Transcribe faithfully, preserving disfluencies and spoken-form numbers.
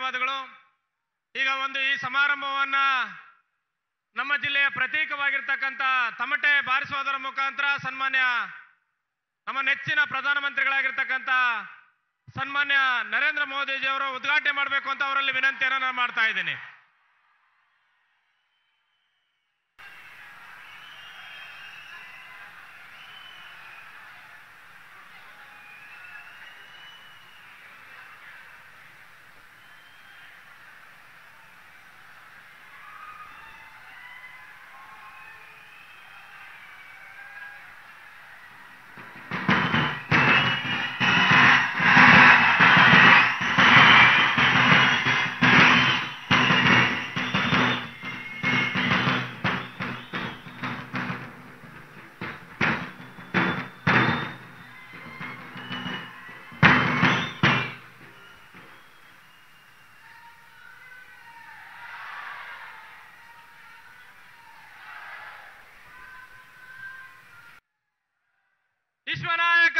ಧನ್ಯವಾದಗಳು. ಈಗ ಒಂದು ಈ ಸಮಾರಂಭವನ್ನ ನಮ್ಮ ಜಿಲ್ಲೆಯ ಪ್ರತೀಕವಾಗಿರ್ತಕ್ಕಂಥ ತಮಟೆ ಬಾರಿಸುವುದರ ಮುಖಾಂತರ ಸನ್ಮಾನ್ಯ ನಮ್ಮ ನೆಚ್ಚಿನ ಪ್ರಧಾನಮಂತ್ರಿಗಳಾಗಿರ್ತಕ್ಕಂಥ ಸನ್ಮಾನ್ಯ ನರೇಂದ್ರ ಮೋದಿಜಿ ಅವರು ಉದ್ಘಾಟನೆ ಮಾಡಬೇಕು ಅಂತ ಅವರಲ್ಲಿ ವಿನಂತಿಯನ್ನು ನಾನು ಮಾಡ್ತಾ ಇದ್ದೀನಿ. ವಿಶ್ವನಾಯಕ